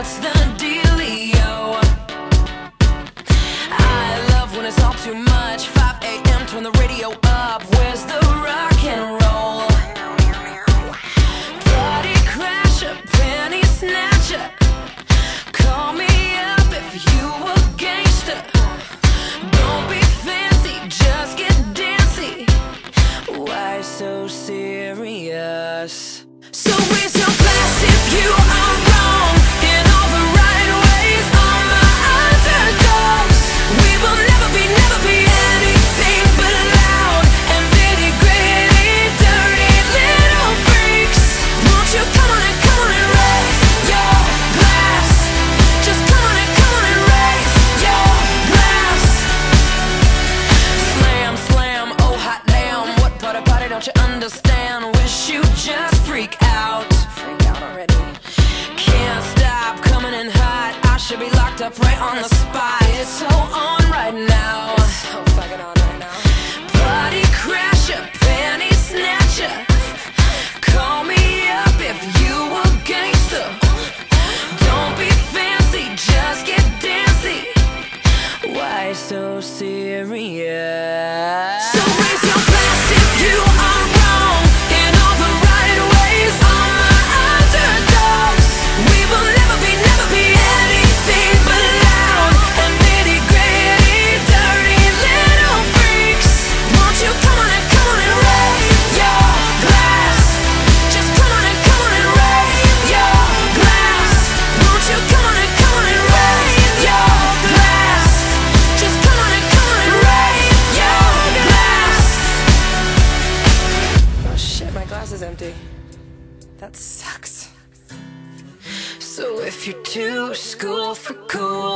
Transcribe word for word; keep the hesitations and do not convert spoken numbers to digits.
what's the dealio? I love when it's all too much. Five A M, turn the radio up. Where's the rock and roll? Party crasher, penny snatcher, call me up if you a gangster. Don't be fancy, just get dancy. Why so serious? So raise your glass if you are wrong in all the right ways. All my underdogs, we will never be, never be anything but loud and nitty gritty, dirty little freaks. Won't you come on and come on and raise your glass? Just come on and come on and raise your glass. Slam, slam, oh hot damn, what part of party don't you understand? Wish you just freak out. Freak out already. Can't stop coming in hot. I should be locked up right on the spot. It's so on right now. It's so fucking on right now. Party crasher, penny snatcher, call me up if you a gangster. Don't be fancy, just get dancy. Why so serious? So raise your glass if you are wrong in all the right ways. All my underdogs, we will never be, never be anything but loud and nitty gritty, dirty little freaks. Won't you come on and come on and raise your glass? Just come on and come on and raise your glass. Won't you come on and come on and raise your glass? Just come on and come on and raise your glass. Oh shit, my glass is empty. That sucks. So if you're too school for cool,